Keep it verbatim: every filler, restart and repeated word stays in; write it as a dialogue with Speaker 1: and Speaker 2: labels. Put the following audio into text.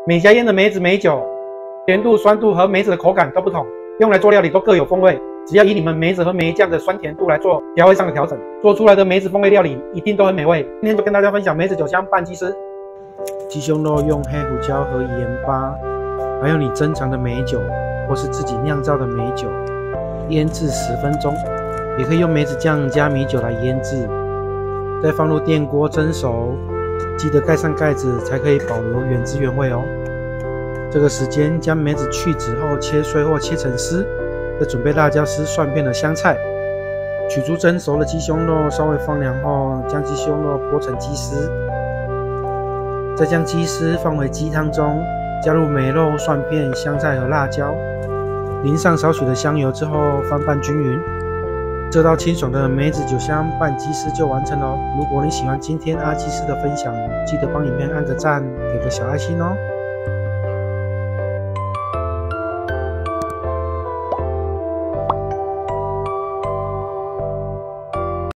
Speaker 1: 每家腌的梅子美酒，甜度、酸度和梅子的口感都不同，用来做料理都各有风味。只要以你们梅子和梅酱的酸甜度来做调味上的调整，做出来的梅子风味料理一定都很美味。今天就跟大家分享梅子酒香拌鸡丝。鸡胸肉用黑胡椒和盐巴，还有你珍藏的美酒或是自己酿造的美酒，腌制十分钟。也可以用梅子酱加米酒来腌制，再放入电锅蒸熟，记得盖上盖子才可以保留原汁原味哦。这个时间将梅子去籽后切碎或切成丝，再准备辣椒丝、蒜片的香菜。取出蒸熟的鸡胸肉，稍微放凉后，将鸡胸肉剥成鸡丝，再将鸡丝放回鸡汤中，加入梅肉、蒜片、香菜和辣椒，淋上少许的香油之后翻拌均匀。这道清爽的梅子酒香拌鸡丝就完成了。如果你喜欢今天阿基师的分享，记得帮影片按个赞，给个小爱心哦。